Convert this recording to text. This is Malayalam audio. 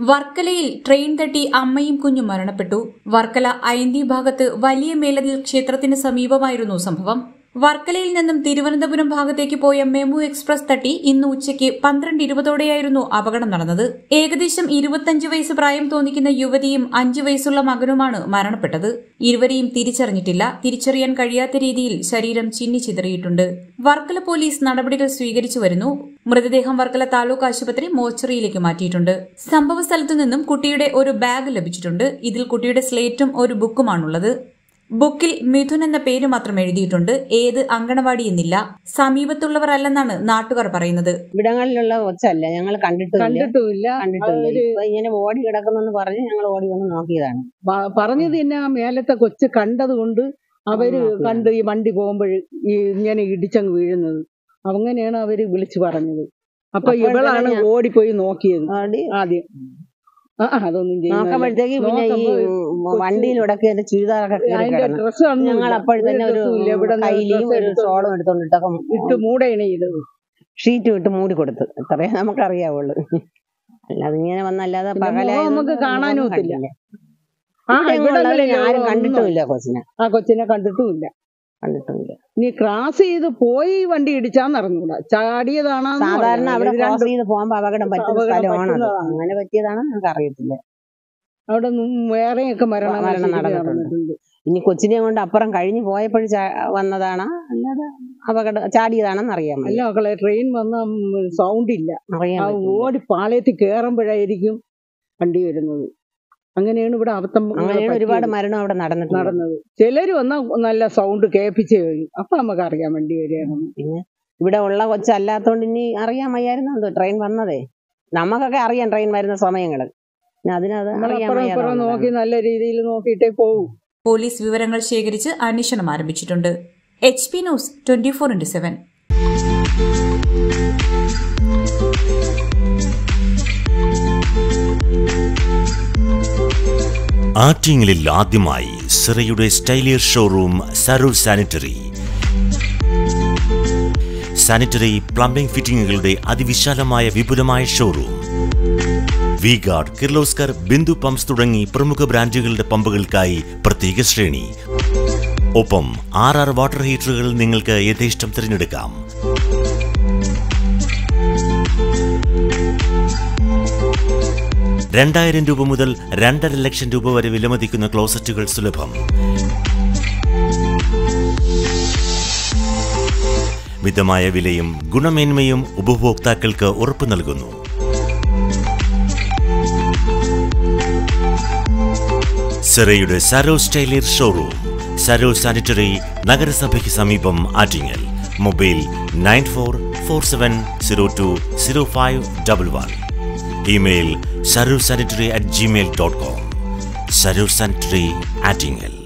വർക്കലയിൽ ട്രെയിൻ തട്ടി അമ്മയും കുഞ്ഞും മരണപ്പെട്ടു. വർക്കല അയന്തി ഭാഗത്ത് വലിയ മേലതിൽ ക്ഷേത്രത്തിന് സമീപമായിരുന്നു സംഭവം. വർക്കലയിൽ നിന്നും തിരുവനന്തപുരം ഭാഗത്തേക്ക് പോയ മെമു എക്സ്പ്രസ് തട്ടി ഇന്ന് ഉച്ചയ്ക്ക് 12:20 അപകടം നടന്നത്. ഏകദേശം 25 വയസ്സ് പ്രായം തോന്നിക്കുന്ന യുവതിയും 5 വയസ്സുള്ള മകനുമാണ് മരണപ്പെട്ടത്. ഇരുവരെയും തിരിച്ചറിഞ്ഞിട്ടില്ല. തിരിച്ചറിയാൻ കഴിയാത്ത രീതിയിൽ ശരീരം ചിന്നിച്ചിതറിയിട്ടുണ്ട്. വർക്കല പോലീസ് നടപടികൾ സ്വീകരിച്ചു വരുന്നു. മൃതദേഹം വർക്കല താലൂക്ക് ആശുപത്രി മോർച്ചറിയിലേക്ക് മാറ്റിയിട്ടുണ്ട്. സംഭവ സ്ഥലത്തു നിന്നും കുട്ടിയുടെ ഒരു ബാഗ് ലഭിച്ചിട്ടുണ്ട്. ഇതിൽ കുട്ടിയുടെ സ്ലേറ്റും ഒരു ബുക്കുമാണുള്ളത്. ബുക്കിൽ മിഥുൻ എന്ന പേര് മാത്രം എഴുതിയിട്ടുണ്ട്. ഏത് അങ്കണവാടി എന്നില്ല. സമീപത്തുള്ളവർ അല്ലെന്നാണ് നാട്ടുകാർ പറയുന്നത്. ഇവിടങ്ങളിലുള്ള കൊച്ചല്ല, ഞങ്ങൾ കണ്ടിട്ടില്ല. ഇങ്ങനെ ഓടി കിടക്കുന്നെന്ന് പറഞ്ഞ് ഞങ്ങൾ ഓടി വന്ന് നോക്കിയതാണ്. പറഞ്ഞത് തന്നെ മേലത്തെ കൊച്ച് കണ്ടത് കൊണ്ട് അവര് കണ്ട് ഈ വണ്ടി പോകുമ്പോൾ ഇങ്ങനെ ഇടിച്ചങ്ങ് വീഴുന്നത്. അങ്ങനെയാണ് അവര് വിളിച്ചു പറഞ്ഞത്. അപ്പൊ ഇവളാണ് ഓടിപ്പോയി നോക്കിയത് ആദ്യം. അതൊന്നും നോക്കുമ്പോഴത്തേക്ക് പിന്നെ ഈ വണ്ടിയിലൊക്കെ ചുരിദാറൊക്കെ ഞങ്ങൾ അപ്പോഴത്തന്നെ ഒരു കയ്യിലും ഒരു ഷോളും എടുത്തോണ്ടിട്ടൊക്കെ ഇട്ട് മൂടയാണ് ചെയ്തത്. ഷീറ്റ് ഇട്ട് മൂടി കൊടുത്ത്. അത്രേ നമുക്കറിയാവുള്ളൂ. അല്ലാതെ ഇങ്ങനെ വന്നല്ലാതെ പകലായി നമുക്ക് കാണാനും ഒത്തില്ല. ആരും കണ്ടിട്ടുമില്ല കൊച്ചിനെ. കൊച്ചിനെ കണ്ടിട്ടുമില്ല. നീ ക്രോസ് ചെയ്ത് പോയി വണ്ടി ഇടിച്ചാന്നറിഞ്ഞൂടാ. ചാടിയതാണ്. സാധാരണ അവിടെ ക്രോസ് ചെയ്ത് പോകുമ്പോ അപകടം പറ്റുന്ന സ്ഥലമാണ്. അങ്ങനെ പറ്റിയതാണെന്ന് നമുക്ക് അറിയത്തില്ല. അവിടെ വേറെയൊക്കെ മരണം നടന്നിട്ടുണ്ട്. ഇനി കൊച്ചിനെ കൊണ്ട് അപ്പുറം കഴിഞ്ഞു പോയപ്പോഴും വന്നതാണ്, അല്ലാതെ അപകടം ചാടിയതാണെന്ന് അറിയാൻ അല്ല മക്കളെ. ട്രെയിൻ വന്ന സൗണ്ട് ഇല്ല. ഓടി പാളയത്തിൽ കേറുമ്പോഴായിരിക്കും വണ്ടി വരുന്നത്. അങ്ങനെയാണ് ഇവിടെ അബദ്ധം. ഒരുപാട് മരണം അവിടെ നടന്നത്. ചിലര് വന്നാൽ നല്ല സൗണ്ട് കേൾപ്പിച്ചേ വരും. അപ്പൊ നമുക്ക് അറിയാൻ വേണ്ടി വരികയാണ്. പിന്നെ ഇവിടെ ഉള്ള കൊച്ചല്ലാത്തോണ്ട് ഇനി അറിയാൻ വയ്യായിരുന്നോ ട്രെയിൻ വന്നതേ. നമുക്കൊക്കെ അറിയാം ട്രെയിൻ വരുന്ന സമയങ്ങള്. നോക്കി നല്ല രീതിയിൽ നോക്കിയിട്ടേ പോകൂ. പോലീസ് വിവരങ്ങൾ ശേഖരിച്ച് അന്വേഷണം ആരംഭിച്ചിട്ടുണ്ട്. HP news 24/7. ആറ്റിങ്ങലിൽ ആദ്യമായി സിറയുടെ സ്റ്റൈലിയർ ഷോറൂം സരൂർ സാനിറ്ററി പ്ലംബിംഗ് ഫിറ്റിംഗുകളുടെ അതിവിശാലമായ വിപുലമായ ഷോറൂം. വി-ഗാർഡ്, കിർലോസ്കർ, ബിന്ദു പമ്പ്സ് തുടങ്ങി പ്രമുഖ ബ്രാൻഡുകളുടെ പമ്പുകൾക്കായി പ്രത്യേക ശ്രേണി. ഒപ്പം 6 വാട്ടർ ഹീറ്ററുകൾ നിങ്ങൾക്ക് യഥേഷ്ടം തിരഞ്ഞെടുക്കാം. ₹2,000 മുതൽ ₹2,50,000 വരെ വിലമതിക്കുന്ന ക്ലോസറ്റുകൾ സുലഭം. മിതമായ വിലയും ഗുണമേന്മയും ഉപഭോക്താക്കൾക്ക് ഉറപ്പു നൽകുന്നു. സിറയുടെ സരോ സ്റ്റൈലിയർ ഷോറൂം, സരോ സാനിറ്ററി, നഗരസഭയ്ക്ക് സമീപം, Attingal. Mobile 9447020511. Email sarursanitary@gmail.com. Sarur Sanitary, Attingel.